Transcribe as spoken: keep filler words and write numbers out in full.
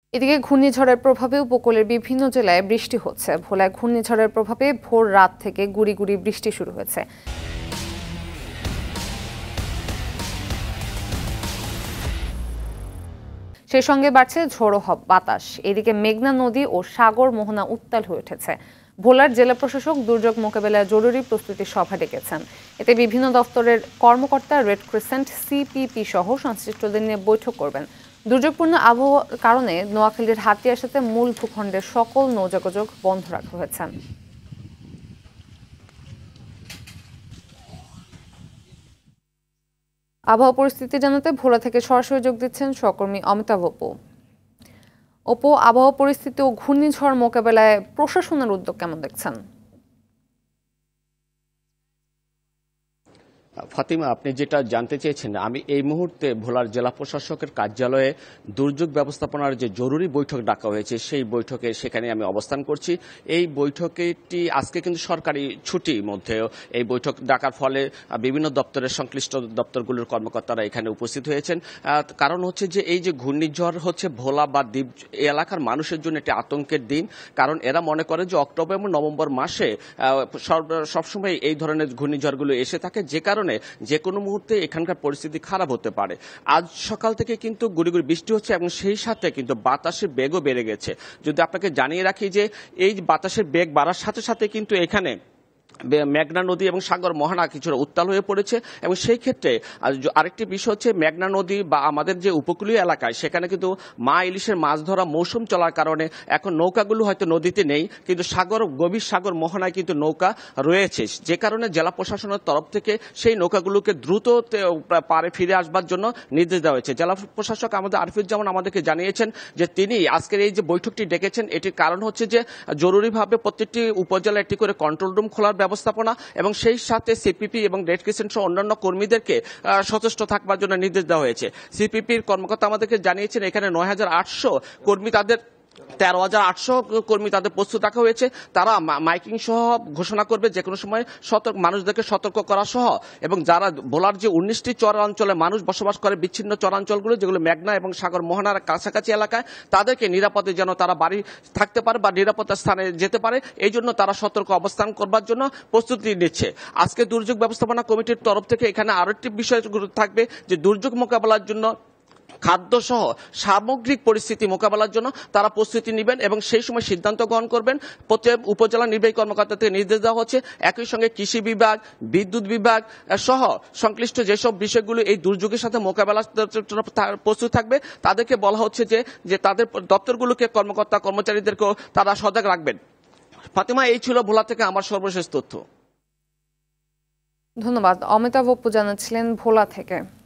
এদিকে ঘূর্ণিঝড়ের প্রভাবে উপকূলের বিভিন্ন জেলায় বৃষ্টি হচ্ছে। ভোলায় ঘূর্ণিঝড়ের প্রভাবে ভোর রাত থেকে গুড়ি গুড়ি বৃষ্টি শুরু হয়েছে। সেই সঙ্গে বাড়ছে ঝোড়ো বাতাস। এদিকে মেঘনা নদী ও সাগর মোহনা উত্তাল হয়ে উঠেছে। ভোলার জেলা প্রশাসক দুর্যোগ মোকাবেলায় জরুরি প্রস্তুতি সভা ডেকেছেন। এতে বিভিন্ন দপ্তরের কর্মকর্তা, রেড ক্রিসেন্ট, সিপিপি সহ সংশ্লিষ্টদের নিয়ে বৈঠক করবেন। দুর্যোগপূর্ণ আবহাওয়ার কারণে নোয়াখালীর হাতিয়ার সাথে মূল ভূখণ্ডের সকল নৌযোগাযোগ বন্ধ রাখা হয়েছে। আবহাওয়া পরিস্থিতি জানাতে ভোলা থেকে সরাসরি যোগ দিচ্ছেন সহকর্মী অমিতাভ অপু। অপু, আবহাওয়া পরিস্থিতি ও ঘূর্ণিঝড় মোকাবেলায় প্রশাসনের উদ্যোগ কেমন দেখছেন? ফাতিমা, আপনি যেটা জানতে চেয়েছেন, আমি এই মুহূর্তে ভোলার জেলা প্রশাসকের কার্যালয়ে দুর্যোগ ব্যবস্থাপনার যে জরুরি বৈঠক ডাকা হয়েছে সেই বৈঠকে সেখানে আমি অবস্থান করছি। এই বৈঠকটি আজকে কিন্তু সরকারি ছুটির মধ্যেও এই বৈঠক ডাকার ফলে বিভিন্ন দপ্তরের সংশ্লিষ্ট দপ্তরগুলোর কর্মকর্তারা এখানে উপস্থিত হয়েছেন। কারণ হচ্ছে যে এই যে ঘূর্ণিঝড় হচ্ছে ভোলা বা দ্বীপ এলাকার মানুষের জন্য একটি আতঙ্কের দিন। কারণ এরা মনে করে যে অক্টোবর এবং নভেম্বর মাসে সবসময় এই ধরনের ঘূর্ণিঝড়গুলো এসে থাকে, যে কারণে যে কোনো মুহূর্তে এখানকার পরিস্থিতি খারাপ হতে পারে। আজ সকাল থেকে কিন্তু গুড়ি গুড়ি বৃষ্টি হচ্ছে এবং সেই সাথে কিন্তু বাতাসের বেগও বেড়ে গেছে। যদি আপনাকে জানিয়ে রাখি যে এই বাতাসের বেগ বাড়ার সাথে সাথে কিন্তু এখানে মেঘনা নদী এবং সাগর মোহনা কিছুটা উত্তাল হয়ে পড়েছে। এবং সেই ক্ষেত্রে আরেকটি বিষয় হচ্ছে মেঘনা নদী বা আমাদের যে উপকূলীয় এলাকায় সেখানে কিন্তু মা ইলিশের মাছ ধরা মৌসুম চলার কারণে এখন নৌকাগুলো হয়তো নদীতে নেই, কিন্তু সাগর গভীর সাগর মোহনায় কিন্তু নৌকা রয়েছে, যে কারণে জেলা প্রশাসনের তরফ থেকে সেই নৌকাগুলোকে দ্রুত পারে ফিরে আসবার জন্য নির্দেশ দেওয়া হয়েছে। জেলা প্রশাসক আমাদের আরিফুজ্জামান আমাদেরকে জানিয়েছেন যে তিনি আজকের এই যে বৈঠকটি ডেকেছেন এটির কারণ হচ্ছে যে জরুরিভাবে প্রত্যেকটি উপজেলা একটি করে কন্ট্রোল রুম খোলার ব্যবস্থাপনা এবং সেই সাথে সিপিপি এবং রেড ক্রিসেন্ট সহ অন্যান্য কর্মীদেরকে সচেষ্ট থাকবার জন্য নির্দেশ দেওয়া হয়েছে। সিপিপির কর্মকর্তা আমাদেরকে জানিয়েছেন এখানে নয় হাজার আটশো কর্মী তাদের তেরো হাজার আটশো কর্মী তাদের প্রস্তুত রাখা হয়েছে। তারা মাইকিং সহ ঘোষণা করবে যে কোনো সময় সতর্ক মানুষদেরকে সতর্ক করা সহ, এবং যারা ভোলার যে উনিশটি চরাঞ্চলে মানুষ বসবাস করে বিচ্ছিন্ন চরাঞ্চলগুলো যেগুলো মেঘনা এবং সাগর মোহনার কাছাকাছি এলাকায়, তাদেরকে নিরাপদে যেন তারা বাড়ি থাকতে পারে বা নিরাপত্তা স্থানে যেতে পারে, এই জন্য তারা সতর্ক অবস্থান করবার জন্য প্রস্তুতি নিচ্ছে। আজকে দুর্যোগ ব্যবস্থাপনা কমিটির তরফ থেকে এখানে আরো একটি বিষয় থাকবে যে দুর্যোগ মোকাবেলার জন্য খাদ্য সহ সামগ্রিক পরিস্থিতি মোকাবেলার জন্য তারা প্রস্তুতি নেবেন এবং সেই সময় সিদ্ধান্ত গ্রহণ করবেন। প্রত্যেক উপজেলা নির্বাহী কর্মকর্তা থেকে নির্দেশ দেওয়া হচ্ছে। একই সঙ্গে কৃষি বিভাগ, বিদ্যুৎ বিভাগ সহ সংশ্লিষ্ট যেসব বিষয়গুলো এই দুর্যোগের সাথে মোকাবেলা প্রস্তুত থাকবে তাদেরকে বলা হচ্ছে যে যে তাদের দপ্তরগুলোকে কর্মকর্তা কর্মচারীদেরকেও তারা সজাগ রাখবেন। ফাতিমা, এই ছিল ভোলা থেকে আমার সর্বশেষ তথ্য। ধন্যবাদ। অমিতাভ অপু জানাচ্ছিলেন ভোলা থেকে।